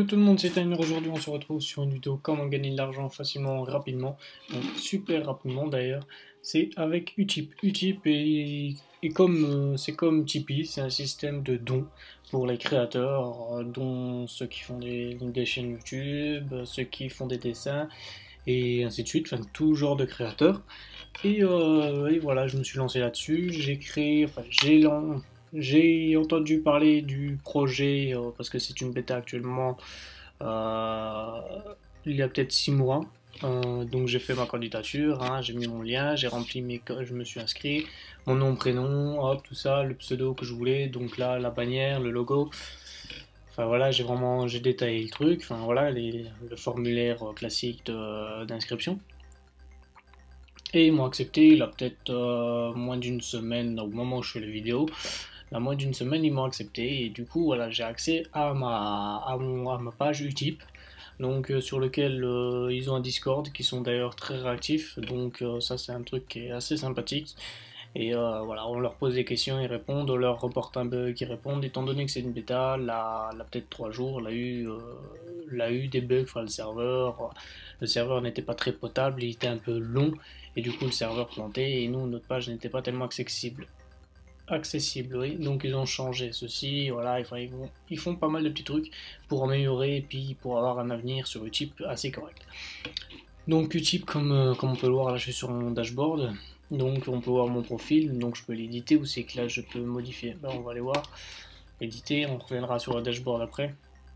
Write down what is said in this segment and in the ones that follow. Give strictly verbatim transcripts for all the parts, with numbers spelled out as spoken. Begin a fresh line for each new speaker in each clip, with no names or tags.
tout le monde, c'est Tyner. Aujourd'hui on se retrouve sur une vidéo comment gagner de l'argent facilement, rapidement, donc super rapidement d'ailleurs. C'est avec Utip. Utip est, est comme euh, c'est comme Tipeee, c'est un système de dons pour les créateurs, euh, dont ceux qui font des, des chaînes YouTube, euh, ceux qui font des dessins et ainsi de suite, enfin tout genre de créateurs. Et, euh, et voilà, je me suis lancé là-dessus. J'ai créé, enfin j'ai lan- j'ai entendu parler du projet euh, parce que c'est une bêta actuellement. euh, il y a peut-être six mois. Euh, donc j'ai fait ma candidature, hein, j'ai mis mon lien, j'ai rempli mes, co- je me suis inscrit, mon nom, prénom, hop, tout ça, le pseudo que je voulais, donc là la bannière, le logo. Enfin voilà, j'ai vraiment j'ai détaillé le truc. Enfin voilà, les- le formulaire euh, classique de- d'inscription. Et ils m'ont accepté, il a peut-être euh, moins d'une semaine au moment où je fais la vidéo. La moins d'une semaine, ils m'ont accepté et du coup, voilà, j'ai accès à ma, à mon- à ma page Utip, donc euh, sur lequel euh, ils ont un Discord qui sont d'ailleurs très réactifs. Donc euh, ça, c'est un truc qui est assez sympathique. Et euh, voilà, on leur pose des questions, ils répondent, on leur reporte un bug, ils répondent. Étant donné que c'est une bêta, là, là peut-être trois jours, là eu, euh, là eu des bugs. Enfin, le serveur, le serveur n'était pas très potable, il était un peu long et du coup le serveur plantait et nous notre page n'était pas tellement accessible accessible, oui. Donc ils ont changé ceci, voilà, ils font, ils font, ils font pas mal de petits trucs pour améliorer et puis pour avoir un avenir sur Utip assez correct. Donc Utip, comme, euh, comme on peut le voir, là je suis sur mon dashboard, donc on peut voir mon profil, donc je peux l'éditer ou c'est que là je peux modifier. Ben, on va aller voir, éditer, on reviendra sur le dashboard après.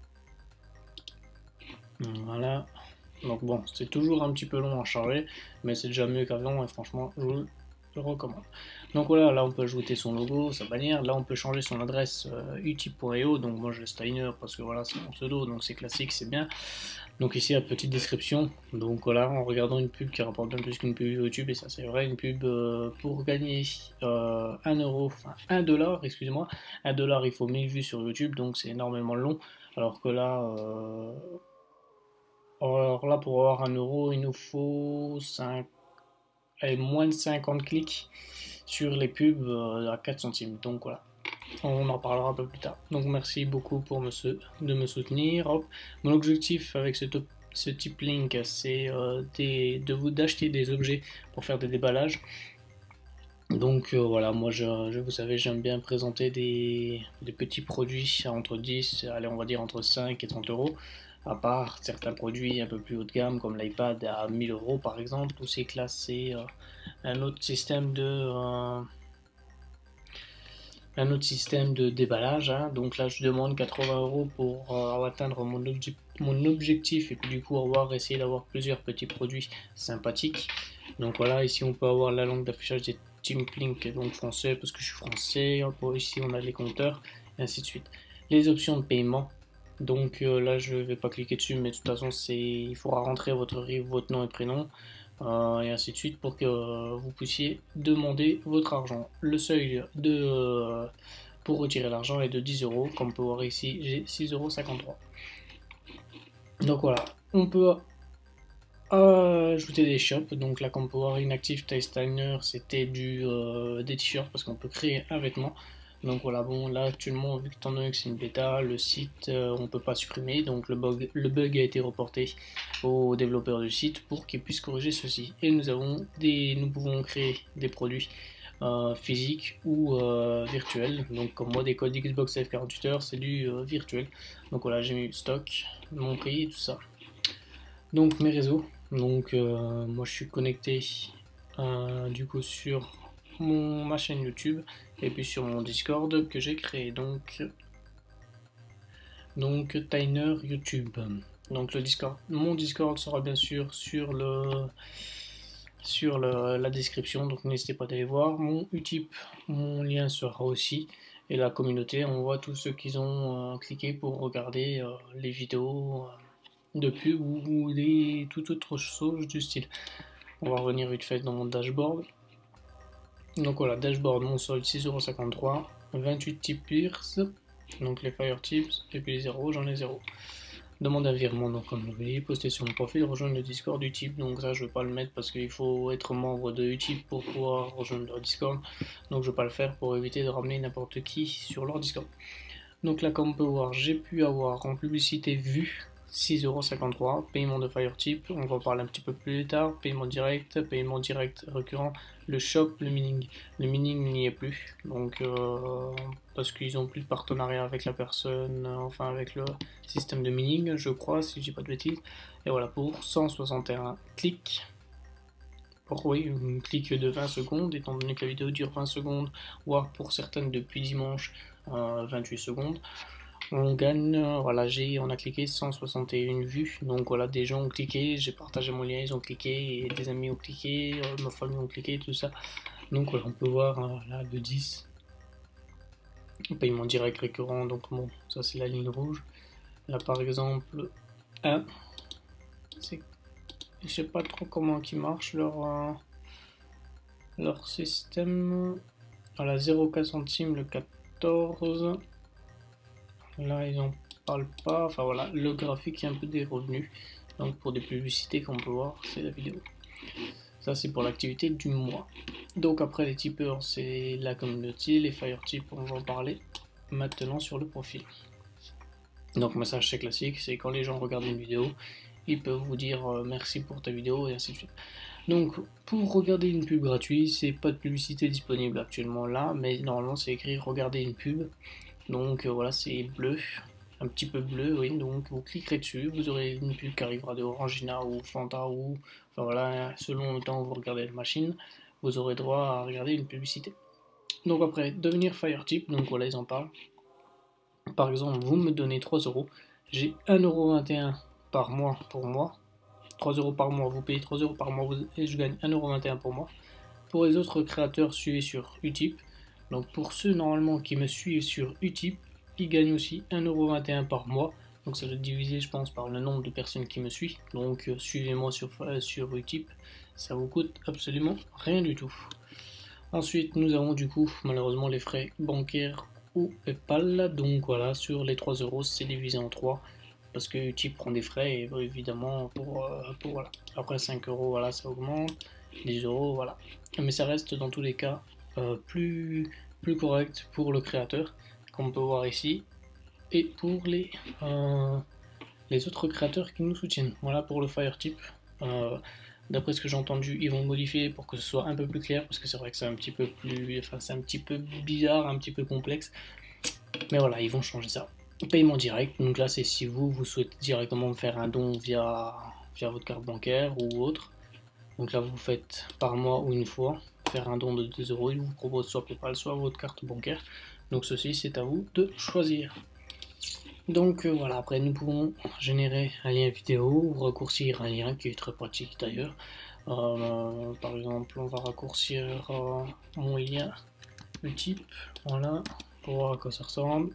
Voilà, donc bon, c'est toujours un petit peu long à charger, mais c'est déjà mieux qu'avant et franchement, je vous le recommande. Donc voilà, là on peut ajouter son logo, sa bannière, là on peut changer son adresse euh, utip point i o, donc moi je laisse Steiner parce que voilà, c'est mon pseudo, donc c'est classique, c'est bien. Donc ici la petite description, donc voilà, en regardant une pub qui rapporte bien plus qu'une pub YouTube, et ça c'est vrai, une pub euh, pour gagner euh, un euro, enfin un dollar, excusez-moi, un dollar il faut mille vues sur YouTube, donc c'est énormément long, alors que là... Euh, alors là, pour avoir un euro, il nous faut cinq, allez, moins de cinquante clics sur les pubs euh, à quatre centimes. Donc voilà, on en parlera un peu plus tard. Donc merci beaucoup pour me, de me soutenir. Hop. Mon objectif avec ce, ce type link, c'est euh, de vous d'acheter des objets pour faire des déballages. Donc euh, voilà, moi je, je, vous savez, j'aime bien présenter des, des petits produits à entre dix, allez on va dire entre cinq et trente euros, à part certains produits un peu plus haut de gamme comme l'iPad à mille euros par exemple, où c'est classé euh, un autre système de... Euh, un autre système de déballage, hein. Donc là je demande quatre-vingts euros pour euh, atteindre mon, obje mon objectif et puis du coup avoir essayer d'avoir plusieurs petits produits sympathiques. Donc voilà, ici on peut avoir la langue d'affichage des TeamLink, donc français parce que je suis français. Ici on a les compteurs et ainsi de suite. Les options de paiement. Donc euh, là je vais pas cliquer dessus, mais de toute façon c'est il faudra rentrer votre R I V, votre nom et prénom. Euh, et ainsi de suite pour que euh, vous puissiez demander votre argent. Le seuil de, euh, pour retirer l'argent est de dix euros, comme on peut voir ici, j'ai six euros cinquante-trois. Donc voilà, on peut ajouter des shops. Donc là, comme on peut voir, Inactive Tyner, c'était du euh, des t-shirts parce qu'on peut créer un vêtement. Donc voilà, bon là actuellement, vu que étant donné que c'est une bêta, le site euh, on peut pas supprimer, donc le bug, le bug a été reporté aux développeurs du site pour qu'ils puissent corriger ceci. Et nous avons des, nous pouvons créer des produits euh, physiques ou euh, virtuels. Donc comme moi des codes Xbox Live quarante-huit heures, c'est du euh, virtuel. Donc voilà, j'ai mis stock, mon prix, tout ça. Donc mes réseaux. Donc euh, moi je suis connecté euh, du coup sur mon, ma chaîne YouTube et puis sur mon Discord que j'ai créé. Donc, donc Tyner YouTube. Donc le Discord, mon Discord sera bien sûr sur le sur le, la description. Donc n'hésitez pas d'aller voir. Mon Utip, mon lien sera aussi. Et la communauté, on voit tous ceux qui ont euh, cliqué pour regarder euh, les vidéos euh, de pub ou, ou des toute autre chose du style. On va revenir vite fait dans mon dashboard. Donc voilà, dashboard, mon solde six euros cinquante-trois, vingt-huit tips, donc les fire tips, et puis les zéros, j'en ai zéro. Demande un virement, donc comme je vous l'ai dit, poster sur mon profil, rejoindre le Discord Utip, donc ça je ne vais pas le mettre parce qu'il faut être membre de Utip pour pouvoir rejoindre leur Discord, donc je ne vais pas le faire pour éviter de ramener n'importe qui sur leur Discord. Donc là, comme on peut voir, j'ai pu avoir en publicité vue six euros cinquante-trois, paiement de FireTip, on va en parler un petit peu plus tard, paiement direct, paiement direct récurrent, le shop, le mining. Le mining n'y est plus, donc euh, parce qu'ils n'ont plus de partenariat avec la personne, euh, enfin avec le système de mining, je crois, si je dis pas de bêtises. Et voilà, pour cent soixante et un clics, pour oui, un clic de vingt secondes, étant donné que la vidéo dure vingt secondes, voire pour certaines depuis dimanche, euh, vingt-huit secondes. On gagne, euh, voilà, j'ai, on a cliqué cent soixante et un vues, donc voilà, des gens ont cliqué, j'ai partagé mon lien, ils ont cliqué, et des amis ont cliqué, euh, ma famille ont cliqué, tout ça. Donc voilà, on peut voir euh, là le dix, paiement direct récurrent, donc bon, ça c'est la ligne rouge. Là par exemple, un, c'est, je sais pas trop comment qui marche leur, euh, leur système. Voilà, zéro virgule quatre centimes le quatorze. Là, ils en parlent pas. Enfin voilà, le graphique est un peu des revenus. Donc pour des publicités qu'on peut voir, c'est la vidéo. Ça, c'est pour l'activité du mois. Donc après, les tipeurs, c'est la communauté. Les FireTip, on va en parler maintenant sur le profil. Donc message c'est classique, c'est quand les gens regardent une vidéo, ils peuvent vous dire euh, merci pour ta vidéo et ainsi de suite. Donc pour regarder une pub gratuite, c'est pas de publicité disponible actuellement là, mais normalement c'est écrit regarder une pub. Donc euh, voilà, c'est bleu, un petit peu bleu, oui. Donc vous cliquerez dessus, vous aurez une pub qui arrivera de Orangina ou Fanta ou enfin voilà, selon le temps où vous regardez la machine, vous aurez droit à regarder une publicité. Donc après, devenir FireTip, donc voilà, ils en parlent. Par exemple, vous me donnez trois euros, j'ai un euro vingt et un par mois pour moi. trois euros par mois, vous payez trois euros par mois et je gagne un euro vingt et un pour moi. Pour les autres créateurs, suivez sur Utip. Donc pour ceux normalement qui me suivent sur Utip, ils gagnent aussi un euro vingt et un par mois. Donc ça doit diviser, je pense, par le nombre de personnes qui me suivent. Donc euh, suivez-moi sur, euh, sur Utip, ça vous coûte absolument rien du tout. Ensuite, nous avons du coup malheureusement les frais bancaires ou PayPal. Donc voilà, sur les trois euros, c'est divisé en trois parce que Utip prend des frais et évidemment pour, euh, pour voilà. Après cinq euros, voilà, ça augmente, dix euros, voilà. Mais ça reste dans tous les cas euh, plus, plus correct pour le créateur, comme on peut voir ici, et pour les, euh, les autres créateurs qui nous soutiennent. Voilà pour le FireTip. Euh, D'après ce que j'ai entendu, ils vont modifier pour que ce soit un peu plus clair, parce que c'est vrai que c'est un petit peu plus, enfin c'est un petit peu bizarre, un petit peu complexe. Mais voilà, ils vont changer ça. Paiement direct, donc là c'est si vous, vous souhaitez directement faire un don via, via votre carte bancaire ou autre. Donc là vous faites par mois ou une fois, faire un don de deux euros, il vous propose soit PayPal, soit votre carte bancaire. Donc ceci c'est à vous de choisir. Donc euh, voilà, après nous pouvons générer un lien vidéo ou raccourcir un lien qui est très pratique d'ailleurs. Euh, par exemple, on va raccourcir euh, mon lien Utip, voilà, pour voir à quoi ça ressemble.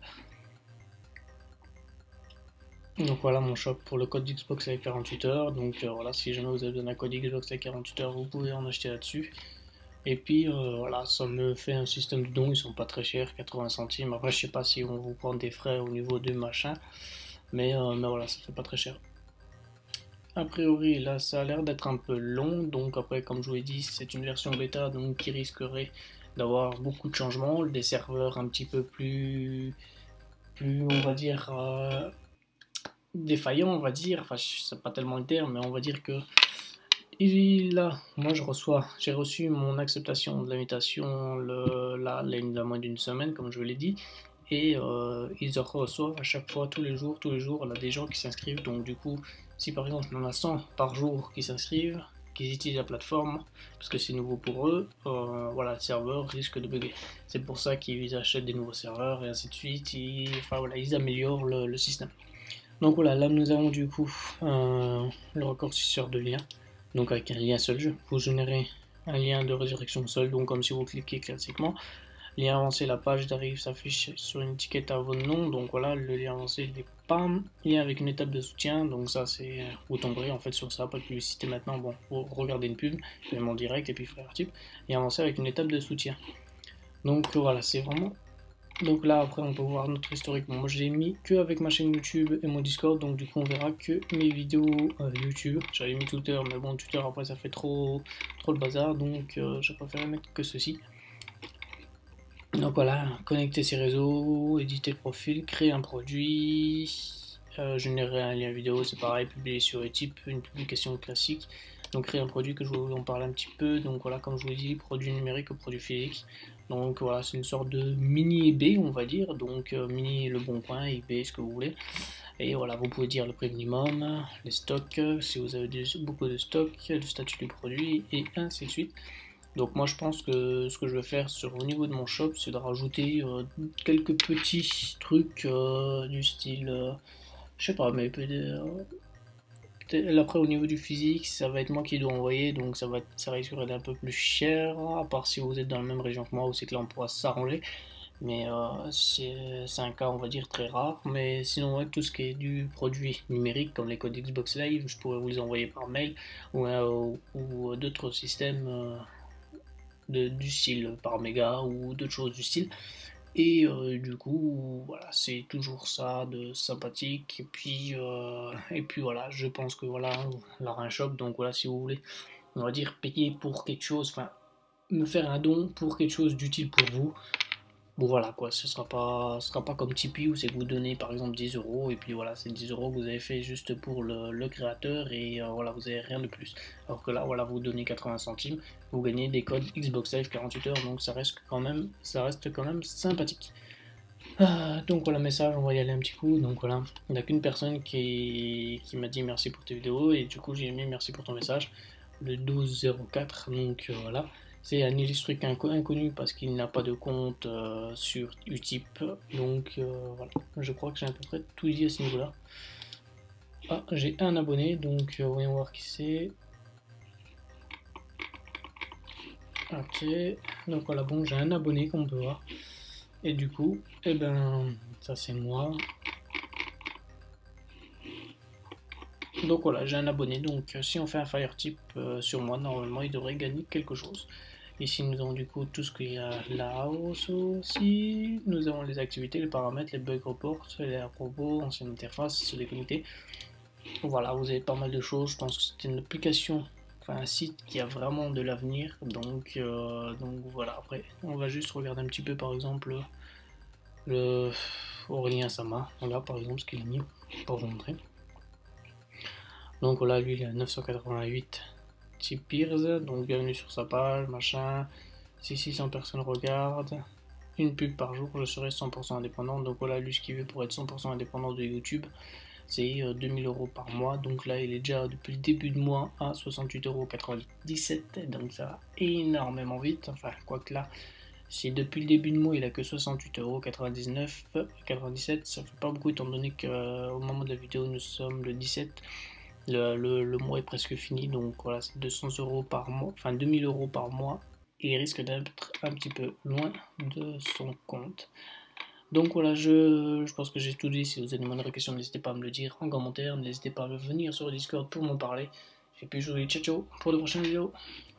Donc voilà mon shop pour le code Xbox avec quarante-huit heures. Donc euh, voilà, si jamais vous avez besoin d'un code Xbox avec quarante-huit heures, vous pouvez en acheter là-dessus. Et puis euh, voilà, ça me fait un système de dons, ils sont pas très chers, quatre-vingts centimes. Après, je sais pas si on vous prend des frais au niveau du machin, mais, euh, mais voilà, ça fait pas très cher. A priori, là, ça a l'air d'être un peu long, donc après, comme je vous l'ai dit, c'est une version bêta, donc qui risquerait d'avoir beaucoup de changements, des serveurs un petit peu plus, plus on va dire, euh, défaillants, on va dire. Enfin, c'est pas tellement le terme, mais on va dire que il, là, moi je reçois, j'ai reçu mon acceptation de l'invitation le, là, il y a moins d'une semaine, comme je vous l'ai dit, et euh, ils reçoivent à chaque fois, tous les jours, tous les jours, là, des gens qui s'inscrivent. Donc du coup, si par exemple on en a cent par jour qui s'inscrivent, qui utilisent la plateforme, parce que c'est nouveau pour eux, euh, voilà, le serveur risque de bugger. C'est pour ça qu'ils achètent des nouveaux serveurs et ainsi de suite. Ils, enfin voilà, ils améliorent le, le système. Donc voilà, là nous avons du coup euh, le raccourcisseur de lien. Donc avec un lien seul jeu, vous générez un lien de résurrection seul, donc comme si vous cliquez classiquement. Lien avancé, la page d'arrivée s'affiche sur une étiquette à votre nom, donc voilà, le lien avancé il est pam. Lien avec une étape de soutien, donc ça c'est, vous tomberez en fait sur ça, pas de publicité maintenant, bon, vous regardez une pub, paiement direct et puis FireTip. Lien avancé avec une étape de soutien. Donc voilà, c'est vraiment... Donc là après on peut voir notre historique. Bon, moi j'ai mis que avec ma chaîne YouTube et mon Discord, donc du coup on verra que mes vidéos euh, YouTube. J'avais mis Twitter, mais bon Twitter après ça fait trop trop le bazar, donc euh, j'ai préféré mettre que ceci. Donc voilà, connecter ses réseaux, éditer le profil, créer un produit, euh, générer un lien vidéo, c'est pareil, publier sur Utip, une publication classique. Donc créer un produit que je vais vous en parler un petit peu. Donc voilà, comme je vous l'ai dit, produit numérique ou produit physique. Donc voilà, c'est une sorte de mini eBay, on va dire. Donc euh, mini Le Bon Coin, eBay, ce que vous voulez. Et voilà, vous pouvez dire le prix minimum, les stocks, si vous avez des, beaucoup de stocks, le statut du produit, et ainsi de suite. Donc moi je pense que ce que je vais faire sur, au niveau de mon shop, c'est de rajouter euh, quelques petits trucs euh, du style, euh, je sais pas, mais peut-être peut-être- après au niveau du physique, ça va être moi qui dois envoyer, donc ça va être- ça risquerait d'être un peu plus cher, à part si vous êtes dans la même région que moi, où c'est que là on pourra s'arranger. Mais euh, c'est c'est un cas, on va dire, très rare. Mais sinon, ouais, tout ce qui est du produit numérique, comme les codes Xbox Live, je pourrais vous les envoyer par mail ou, euh, ou, ou d'autres systèmes euh, de, du style par méga ou d'autres choses du style. Et euh, du coup, voilà, c'est toujours ça de sympathique. Et puis, euh, et puis voilà, je pense que voilà, là, un shop. Donc voilà, si vous voulez, on va dire payer pour quelque chose, enfin, me faire un don pour quelque chose d'utile pour vous. Bon voilà quoi, ce sera pas, ce sera pas comme Tipeee où c'est que vous donnez par exemple dix euros et puis voilà, c'est dix euros que vous avez fait juste pour le, le créateur et euh, voilà, vous avez rien de plus. Alors que là, voilà, vous donnez quatre-vingts centimes, vous gagnez des codes Xbox Live quarante-huit heures, donc ça reste quand même, ça reste quand même sympathique. Ah, donc voilà, message, on va y aller un petit coup. Donc voilà, il n'y a qu'une personne qui, qui m'a dit merci pour tes vidéos et du coup j'ai mis merci pour ton message, le douze zéro quatre. Donc euh, voilà, c'est un illustrique inconnu parce qu'il n'a pas de compte euh, sur Utip. Donc euh, voilà, je crois que j'ai à peu près tout dit à ce niveau-là. Ah, j'ai un abonné, donc euh, voyons voir qui c'est. Ok, donc voilà, bon, j'ai un abonné qu'on peut voir. Et du coup, eh ben, ça c'est moi. Donc voilà, j'ai un abonné, donc euh, si on fait un fire tip euh, sur moi, normalement il devrait gagner quelque chose. Ici nous avons du coup tout ce qu'il y a là aussi. Nous avons les activités, les paramètres, les bug reports, les propos, ancienne interface, se déconnecter. Voilà, vous avez pas mal de choses. Je pense que c'est une application, enfin un site qui a vraiment de l'avenir. Donc, euh, donc voilà, après on va juste regarder un petit peu par exemple le Aurélien Sama. Voilà par exemple ce qu'il a mis pour vous montrer. Donc voilà, lui il a neuf cent quatre-vingt-huit Tipeers, donc bienvenue sur sa page, machin. Si six cents personnes regardent, une pub par jour, je serai cent pour cent indépendant. Donc voilà, lui ce qu'il veut pour être cent pour cent indépendant de YouTube, c'est deux mille euros par mois. Donc là, il est déjà depuis le début de mois à soixante-huit euros quatre-vingt-dix-sept. Donc ça va énormément vite. Enfin, quoique là, si depuis le début de mois il a que soixante-huit euros quatre-vingt-dix-neuf, quatre-vingt-dix-sept, ça fait pas beaucoup étant donné qu'au moment de la vidéo nous sommes le dix-sept. Le, le, le mois est presque fini, donc voilà, c'est deux cents euros par mois, enfin deux mille euros par mois, et il risque d'être un petit peu loin de son compte. Donc voilà, je, je pense que j'ai tout dit. Si vous avez des moindres questions, n'hésitez pas à me le dire en commentaire, n'hésitez pas à venir sur le Discord pour m'en parler. Et puis je vous dis ciao ciao pour de prochaines vidéos.